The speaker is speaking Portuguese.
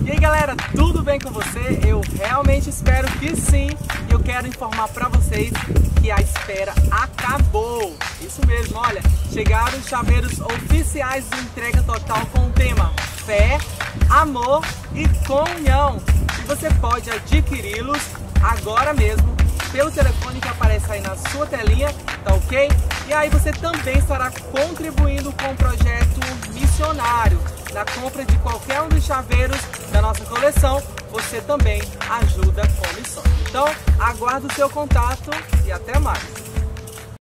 E aí galera, tudo bem com você? Eu realmente espero que sim. E eu quero informar para vocês que a espera acabou. Isso mesmo, olha, chegaram os chaveiros oficiais de entrega total com o tema Fé, Amor e Comunhão. E você pode adquiri-los agora mesmo pelo telefone que aparece aí na sua telinha, tá ok? E aí você também estará contribuindo com o projeto missionário. Na compra de qualquer um dos chaveiros da nossa coleção, você também ajuda com missões. Então, aguardo o seu contato e até mais!